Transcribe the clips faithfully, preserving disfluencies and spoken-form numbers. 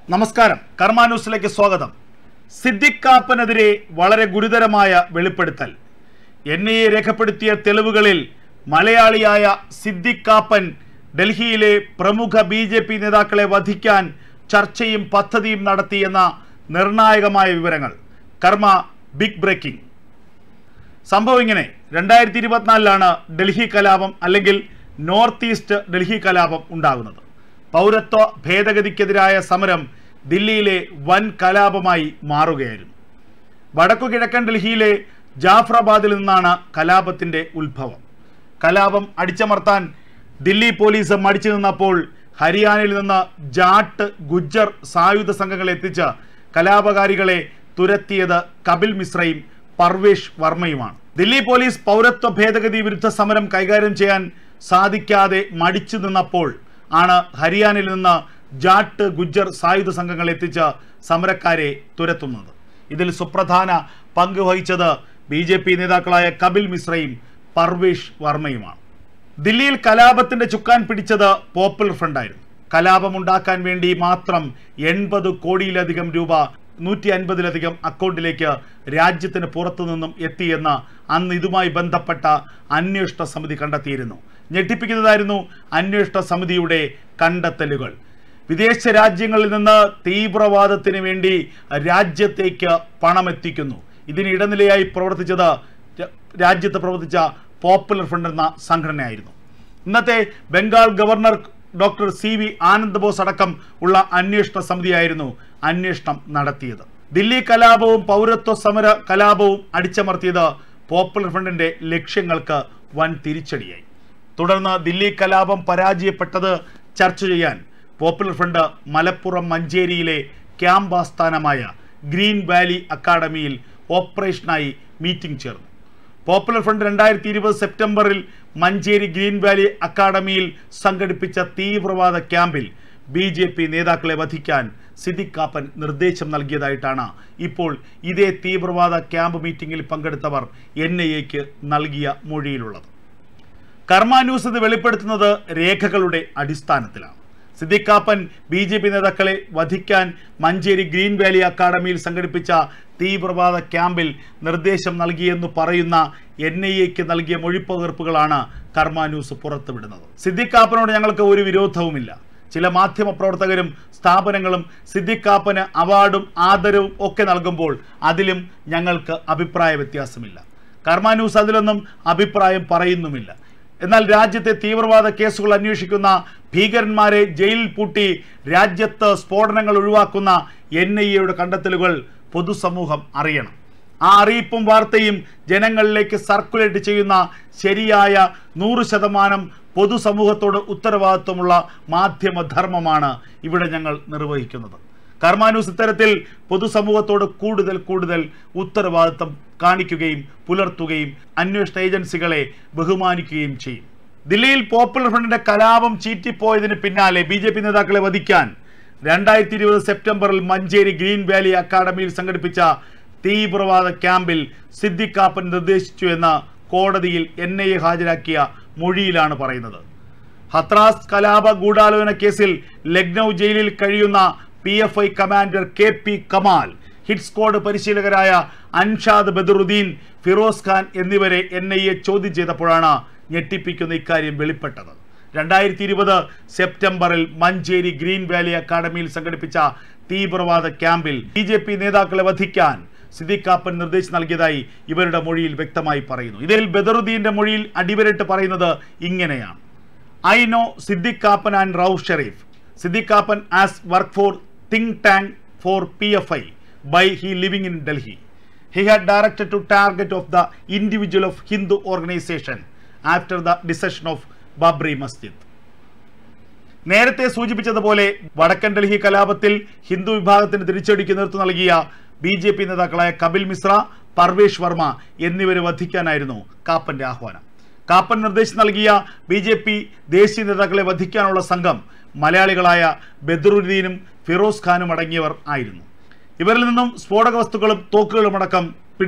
നമസ്കാരം, കർമ്മ ന്യൂസിലേക്ക് സ്വാഗതം. സിദ്ദിഖ് കാപ്പനെതിരെ വളരെ ഗുരുതരമായ വെളിപ്പെടുത്തൽ. എൻ ഐ എ രേഖപ്പെടുത്തിയ തെളിവുകളിൽ മലയാളിയായ സിദ്ദിഖ് കാപ്പൻ ഡൽഹിയിലെ പ്രമുഖ ബി ജെ പി നേതാക്കളെ വധിക്കാൻ ചർച്ചയും പദ്ധതിയും നടത്തിയെന്ന നിർണായകമായ വിവരങ്ങൾ. കർമ്മ ബിഗ് ബ്രേക്കിംഗ്. സംഭവം ഇങ്ങനെ: രണ്ടായിരത്തി ഇരുപത്തിനാലിലാണ് ഡൽഹി കലാപം അല്ലെങ്കിൽ നോർത്ത് ഈസ്റ്റ് ഡൽഹി കലാപം ഉണ്ടാകുന്നത്. പൗരത്വ ഭേദഗതിക്കെതിരായ സമരം ദില്ലിയിലെ വൻ കലാപമായി മാറുകയായിരുന്നു. വടക്കു കിഴക്കൻ ഡൽഹിയിലെ ജാഫറാബാദിൽ നിന്നാണ് കലാപത്തിൻ്റെ ഉത്ഭവം. കലാപം അടിച്ചമർത്താൻ ദില്ലി പോലീസ് മടിച്ചു നിന്നപ്പോൾ ഹരിയാനയിൽ നിന്ന് ജാട്ട്, ഗുജ്ജർ സായുധ സംഘങ്ങളെ എത്തിച്ച് കലാപകാരികളെ തുരത്തിയത് കപിൽ മിശ്രയും പർവേഷ് വർമ്മയുമാണ്. ദില്ലി പോലീസ് പൗരത്വ ഭേദഗതി വിരുദ്ധ സമരം കൈകാര്യം ചെയ്യാൻ സാധിക്കാതെ മടിച്ചു നിന്നപ്പോൾ ആണ് ഹരിയാനയിൽ നിന്ന് ജാട്ട്, ഗുജ്ജർ സായുധ സംഘങ്ങൾ എത്തിച്ച് സമരക്കാരെ തുരത്തുന്നത്. ഇതിൽ സുപ്രധാന പങ്ക് വഹിച്ചത് ബി ജെ പി നേതാക്കളായ കപിൽ മിശ്രയും പർവേഷ് വർമ്മയുമാണ്. ദില്ലിയിൽ കലാപത്തിന്റെ ചുക്കാൻ പിടിച്ചത് പോപ്പുലർ ഫ്രണ്ടായിരുന്നു. കലാപമുണ്ടാക്കാൻ വേണ്ടി മാത്രം എൺപത് കോടിയിലധികം രൂപ നൂറ്റി അൻപതിലധികം അക്കൗണ്ടിലേക്ക് രാജ്യത്തിന് പുറത്തു നിന്നും എത്തിയെന്ന് അന്ന് ഇതുമായി ബന്ധപ്പെട്ട അന്വേഷണ സമിതി കണ്ടെത്തിയിരുന്നു. ഞെട്ടിപ്പിക്കുന്നതായിരുന്നു അന്വേഷണ സമിതിയുടെ കണ്ടെത്തലുകൾ. വിദേശ രാജ്യങ്ങളിൽ നിന്ന് തീവ്രവാദത്തിന് വേണ്ടി രാജ്യത്തേക്ക് പണമെത്തിക്കുന്നു. ഇതിന് ഇടനിലയായി പ്രവർത്തിച്ചത് രാജ്യത്ത് പ്രവർത്തിച്ച പോപ്പുലർ ഫ്രണ്ട് എന്ന സംഘടനയായിരുന്നു. ഇന്നത്തെ Bengal governor doctor C V Anand Bose അടക്കം ഉള്ള അന്വേഷണ സമിതിയായിരുന്നു അന്വേഷണം നടത്തിയത്. ദില്ലി കലാപവും പൗരത്വ സമര കലാപവും അടിച്ചമർത്തിയത് പോപ്പുലർ ഫ്രണ്ടിന്റെ ലക്ഷ്യങ്ങൾക്ക് വൻ തിരിച്ചടിയായി. തുടർന്ന് ദില്ലി കലാപം പരാജയപ്പെട്ടത് ചർച്ച ചെയ്യാൻ പോപ്പുലർ ഫ്രണ്ട് മലപ്പുറം മഞ്ചേരിയിലെ ക്യാമ്പ് ആസ്ഥാനമായ ഗ്രീൻ വാലി അക്കാഡമിയിൽ ഓപ്പറേഷനായി മീറ്റിംഗ് ചേർന്നു. പോപ്പുലർ ഫ്രണ്ട് രണ്ടായിരത്തി ഇരുപത് സെപ്റ്റംബറിൽ മഞ്ചേരി ഗ്രീൻ വാലി അക്കാഡമിയിൽ സംഘടിപ്പിച്ച തീവ്രവാദ ക്യാമ്പിൽ ബി ജെ പി നേതാക്കളെ വധിക്കാൻ സിദ്ദിഖ് കാപ്പൻ നിർദ്ദേശം നൽകിയതായിട്ടാണ് ഇപ്പോൾ ഇതേ തീവ്രവാദ ക്യാമ്പ് മീറ്റിംഗിൽ പങ്കെടുത്തവർ എൻ ഐ എക്ക് നൽകിയ മൊഴിയിലുള്ളത്. കർമ്മ ന്യൂസ് ഇത് വെളിപ്പെടുത്തുന്നത് രേഖകളുടെ അടിസ്ഥാനത്തിലാണ്. Siddique Kappan B J P നേതാക്കളെ വധിക്കാൻ മഞ്ചേരി ഗ്രീൻ വാലി അക്കാഡമിയിൽ സംഘടിപ്പിച്ച തീവ്രവാദ ക്യാമ്പിൽ നിർദ്ദേശം നൽകിയെന്ന് പറയുന്ന എൻ ഐ എക്ക് നൽകിയ മൊഴിപ്പകർപ്പുകളാണ് കർമ്മ ന്യൂസ് പുറത്തുവിടുന്നത്. സിദ്ദിഖ് കാപ്പനോട് ഞങ്ങൾക്ക് ഒരു വിരോധവുമില്ല. ചില മാധ്യമ പ്രവർത്തകരും സ്ഥാപനങ്ങളും സിദ്ദിഖ് കാപ്പന് അവാർഡും ആദരവും ഒക്കെ നൽകുമ്പോൾ അതിലും ഞങ്ങൾക്ക് അഭിപ്രായ വ്യത്യാസമില്ല. കർമ്മ ന്യൂസ് അതിലൊന്നും അഭിപ്രായം പറയുന്നുമില്ല. എന്നാൽ രാജ്യത്തെ തീവ്രവാദ കേസുകൾ അന്വേഷിക്കുന്ന ഭീകരന്മാരെ ജയിലിൽ പൂട്ടി രാജ്യത്ത് സ്ഫോടനങ്ങൾ ഒഴിവാക്കുന്ന എൻ ഐ എയുടെ കണ്ടെത്തലുകൾ പൊതുസമൂഹം അറിയണം. ആ അറിയിപ്പും വാർത്തയും ജനങ്ങളിലേക്ക് സർക്കുലേറ്റ് ചെയ്യുന്ന ശരിയായ നൂറ് ശതമാനം പൊതുസമൂഹത്തോട് ഉത്തരവാദിത്വമുള്ള മാധ്യമധർമ്മമാണ് ഇവിടെ ഞങ്ങൾ നിർവഹിക്കുന്നത്. കർമ്മ ന്യൂസ് ഇത്തരത്തിൽ പൊതുസമൂഹത്തോട് കൂടുതൽ കൂടുതൽ ഉത്തരവാദിത്വം കാണിക്കുകയും പുലർത്തുകയും അന്വേഷണ ഏജൻസികളെ ബഹുമാനിക്കുകയും ചെയ്യും. ദില്ലിയിൽ പോപ്പുലർ ഫ്രണ്ടിന്റെ കലാപം ചീറ്റിപ്പോയതിന് പിന്നാലെ ബി ജെ പി നേതാക്കളെ വധിക്കാൻ രണ്ടായിരത്തി ഇരുപത് സെപ്റ്റംബറിൽ മഞ്ചേരി ഗ്രീൻ വാലി അക്കാഡമിയിൽ സംഘടിപ്പിച്ച തീവ്രവാദ ക്യാമ്പിൽ സിദ്ദിഖ് കാപ്പൻ നിർദ്ദേശിച്ചു എന്ന് കോടതിയിൽ എൻ ഐ എ ഹാജരാക്കിയ മൊഴിയിലാണ് പറയുന്നത്. ഹത്രാസ് കലാപ ഗൂഢാലോചന കേസിൽ ലക്നൌ ജയിലിൽ കഴിയുന്ന P F I commander K P Kamal, hit squad പരിശീലകരായ അൻഷാദ് ബദറുദ്ദീൻ, ഫിറോസ് ഖാൻ എന്നിവരെ എൻ ഐ എ ചോദ്യം ചെയ്തപ്പോഴാണ് ഞെട്ടിപ്പിക്കുന്ന ഇക്കാര്യം വെളിപ്പെട്ടത്. രണ്ടായിരത്തി ഇരുപത് സെപ്റ്റംബറിൽ മഞ്ചേരി ഗ്രീൻ വാലി അക്കാഡമിയിൽ സംഘടിപ്പിച്ച തീവ്രവാദ ക്യാമ്പിൽ ബി ജെ പി നേതാക്കളെ വധിക്കാൻ സിദ്ദിഖ് കാപ്പൻ നിർദ്ദേശം നൽകിയതായി ഇവരുടെ മൊഴിയിൽ വ്യക്തമായി പറയുന്നു. ഇതിൽ ബദറുദ്ദീന്റെ മൊഴിയിൽ അടിവരട്ട് പറയുന്നത് ഇങ്ങനെയാണ്: I know Siddique Kappan and Rauf Sharif. Siddique Kappan as work for think tank for P F I by he living in Delhi. He had directed to target of the individual of Hindu organization after the decision of Babri Masjid. നേരത്തെ സൂചിപ്പിച്ചതുപോലെ വടക്കൻ ഡൽഹി കലാപത്തിൽ ഹിന്ദു വിഭാഗത്തിന് തിരിച്ചടിക്ക് നേതൃത്വം നൽകിയ B J P നേതാക്കളായ കപിൽ മിശ്ര, പർവേഷ് വർമ്മ എന്നിവരെ വധിക്കാനായിരുന്നു കാപ്പന്റെ ആഹ്വാനം. കാപ്പൻ നിർദ്ദേശം നൽകിയ ബി ജെ പി ദേശീയ നേതാക്കളെ വധിക്കാനുള്ള സംഘം മലയാളികളായ ബദറുദ്ദീനും ഫിറോസ് ഖാനും അടങ്ങിയവർ ആയിരുന്നു. ഇവരിൽ നിന്നും സ്ഫോടക വസ്തുക്കളും തോക്കുകളും അടക്കം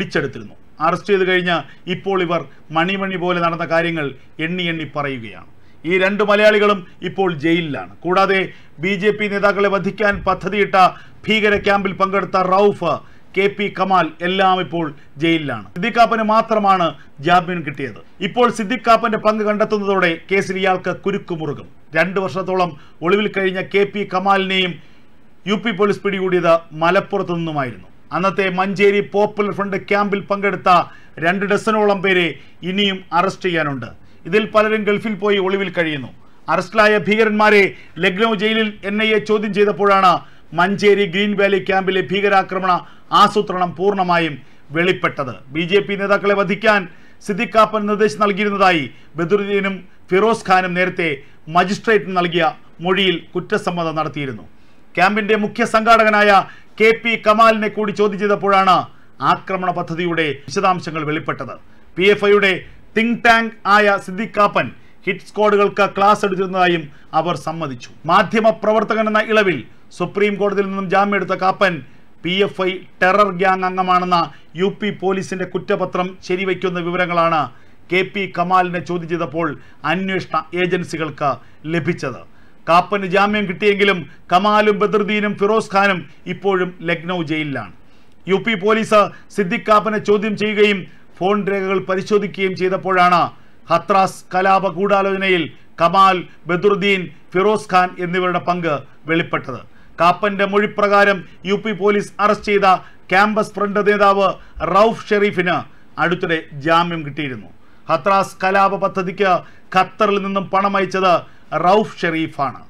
പിടിച്ചെടുത്തിരുന്നു. അറസ്റ്റ് ചെയ്ത് കഴിഞ്ഞ് ഇപ്പോൾ ഇവർ മണിമണി പോലെ നടന്ന കാര്യങ്ങൾ എണ്ണി എണ്ണി പറയുകയാണ്. ഈ രണ്ട് മലയാളികളും ഇപ്പോൾ ജയിലിലാണ്. കൂടാതെ ബി ജെ പി നേതാക്കളെ വധിക്കാൻ പദ്ധതിയിട്ട ഭീകര ക്യാമ്പിൽ പങ്കെടുത്ത റൌഫ്, കെ പി കമാൽ എല്ലാം ഇപ്പോൾ ജയിലിലാണ്. സിദ്ദിഖ് കാപ്പന് മാത്രമാണ് ജാമ്യം കിട്ടിയത്. ഇപ്പോൾ സിദ്ദിഖ് കാപ്പന്റെ പങ്ക് കണ്ടെത്തുന്നതോടെ കേസിൽ ഇയാൾക്ക് കുരുക്കുമുറുകും. രണ്ടു വർഷത്തോളം ഒളിവിൽ കഴിഞ്ഞ കെ പി കമാലിനെയും യു പി പോലീസ് പിടികൂടിയത് മലപ്പുറത്തു നിന്നുമായിരുന്നു. അന്നത്തെ മഞ്ചേരി പോപ്പുലർ ഫ്രണ്ട് ക്യാമ്പിൽ പങ്കെടുത്ത രണ്ട് ഡസനോളം പേരെ ഇനിയും അറസ്റ്റ് ചെയ്യാനുണ്ട്. ഇതിൽ പലരും ഗൾഫിൽ പോയി ഒളിവിൽ കഴിയുന്നു. അറസ്റ്റിലായ ഭീകരന്മാരെ ലക്നൗ ജയിലിൽ എൻ ഐ എ ചോദ്യം ചെയ്തപ്പോഴാണ് മഞ്ചേരി ഗ്രീൻ വാലി ക്യാമ്പിലെ ഭീകരാക്രമണ ആസൂത്രണം പൂർണ്ണമായും വെളിപ്പെട്ടത്. ബി ജെ പി നേതാക്കളെ വധിക്കാൻ സിദ്ദിഖ് കാപ്പൻ നിർദ്ദേശം നൽകിയിരുന്നതായി ബദറുദ്ദീനും ഫിറോസ് ഖാനും നേരത്തെ മജിസ്ട്രേറ്റിന് നൽകിയ മൊഴിയിൽ കുറ്റസമ്മതം നടത്തിയിരുന്നു. ക്യാമ്പിന്റെ മുഖ്യ സംഘാടകനായ കെ പി കമാലിനെ കൂടി ചോദ്യം ചെയ്തപ്പോഴാണ് ആക്രമണ പദ്ധതിയുടെ വിശദാംശങ്ങൾ വെളിപ്പെട്ടത്. പി എഫ് ഐയുടെ തിങ്ക് ടാങ്ക് ആയ സിദ്ദിഖ് കാപ്പൻ ഹിറ്റ് സ്ക്വാഡുകൾക്ക് ക്ലാസ് എടുത്തിരുന്നതായും അവർ സമ്മതിച്ചു. മാധ്യമ പ്രവർത്തകൻ എന്ന ഇളവിൽ സുപ്രീം കോടതിയിൽ നിന്നും ജാമ്യമെടുത്ത Kappan P F I terror gang അംഗമാണെന്ന യു പി പോലീസിന്റെ കുറ്റപത്രം ശരിവയ്ക്കുന്ന വിവരങ്ങളാണ് കെ പി കമാലിനെ ചോദ്യം ചെയ്തപ്പോൾ അന്വേഷണ ഏജൻസികൾക്ക് ലഭിച്ചത്. കാപ്പന് ജാമ്യം കിട്ടിയെങ്കിലും കമാലും ബദറുദ്ദീനും ഫിറോസ് ഖാനും ഇപ്പോഴും ലക്നൗ ജയിലിലാണ്. യു പി പോലീസ് സിദ്ദിഖ് കാപ്പനെ ചോദ്യം ചെയ്യുകയും ഫോൺ രേഖകൾ പരിശോധിക്കുകയും ചെയ്തപ്പോഴാണ് ഹത്രാസ് കലാപ ഗൂഢാലോചനയിൽ കമാൽ, ബദറുദ്ദീൻ, ഫിറോസ് ഖാൻ എന്നിവരുടെ പങ്ക് വെളിപ്പെട്ടത്. കാപ്പന്റെ മൊഴിപ്രകാരം യു പി പോലീസ് അറസ്റ്റ് ചെയ്ത ക്യാമ്പസ് ഫ്രണ്ട് നേതാവ് റൌഫ് ഷെരീഫിന് അടുത്തിടെ ജാമ്യം കിട്ടിയിരുന്നു. ഹത്രാസ് കലാപ പദ്ധതിക്ക് ഖത്തറിൽ നിന്നും പണം അയച്ചത് റൌഫ് ഷെരീഫാണ്.